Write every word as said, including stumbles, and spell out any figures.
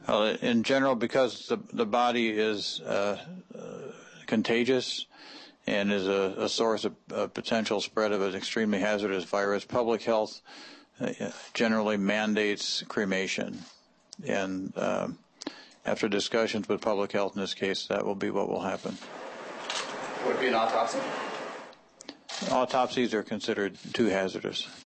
Uh, in general, because the, the body is uh, uh, contagious and is a, a source of uh, potential spread of an extremely hazardous virus, public health uh, generally mandates cremation. And uh, after discussions with public health in this case, that will be what will happen. Would it be an autopsy? Autopsies are considered too hazardous.